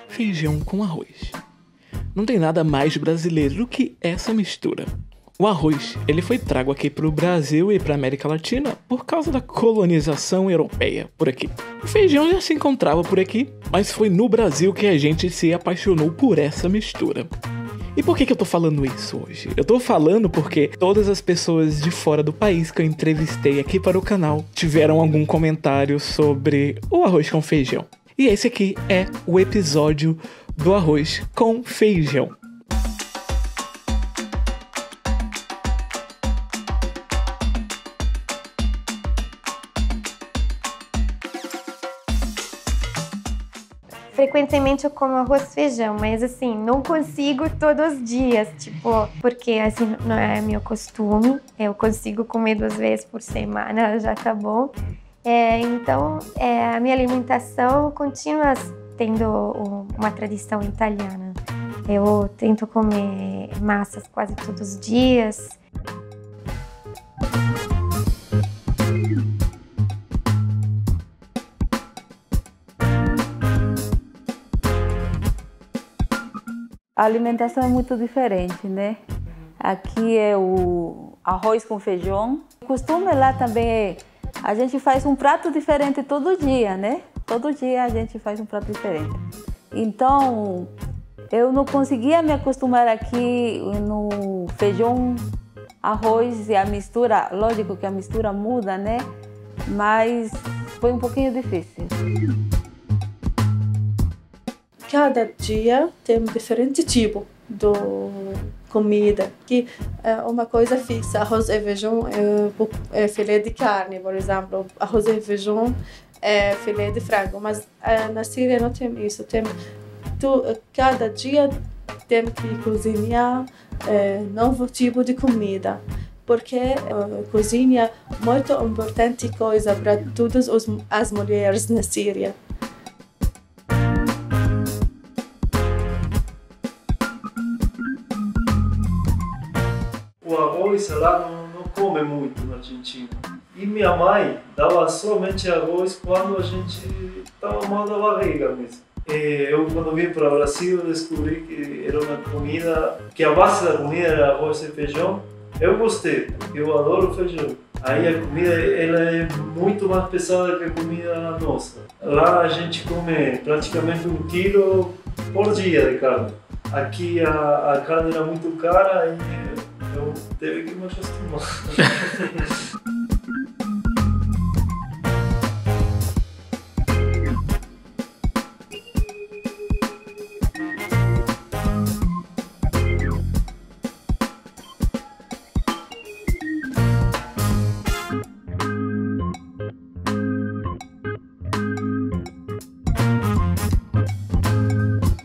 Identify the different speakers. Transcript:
Speaker 1: feijão com arroz. Não tem nada mais brasileiro do que essa mistura. O arroz, ele foi trago aqui para o Brasil e para a América Latina por causa da colonização europeia por aqui. O feijão já se encontrava por aqui, mas foi no Brasil que a gente se apaixonou por essa mistura. E por que eu tô falando isso hoje? Eu tô falando porque todas as pessoas de fora do país que eu entrevistei aqui para o canal tiveram algum comentário sobre o arroz com feijão. E esse aqui é o episódio do arroz com feijão.
Speaker 2: Frequentemente eu como arroz e feijão, mas assim, não consigo todos os dias, porque assim não é meu costume. Eu consigo comer 2 vezes por semana, já tá bom. Então, a minha alimentação continua tendo uma tradição italiana. Eu tento comer massas quase todos os dias.
Speaker 3: A alimentação é muito diferente, né? Aqui é o arroz com feijão. O costume lá também é, a gente faz um prato diferente todo dia, né? Todo dia a gente faz um prato diferente. Então, eu não conseguia me acostumar aqui no feijão, arroz e a mistura. Lógico que a mistura muda, né? Mas foi um pouquinho difícil.
Speaker 4: Cada dia tem um diferente tipo de comida, que é uma coisa fixa. Arroz e feijão é filé de carne, por exemplo. Arroz e feijão é filé de frango, mas na Síria não tem isso. Cada dia tem que cozinhar novo tipo de comida, porque cozinha é muito importante coisa para todas as mulheres na Síria.
Speaker 5: O arroz lá não come muito na Argentina. E minha mãe dava somente arroz quando a gente estava mal da barriga mesmo. Eu, quando vim para o Brasil, descobri que era uma comida, que a base da comida era arroz e feijão. Eu gostei, porque eu adoro feijão. Aí a comida ela é muito mais pesada que a comida nossa. Lá a gente come praticamente 1 quilo por dia de carne. Aqui a carne era muito cara e eu teve que me acostumar.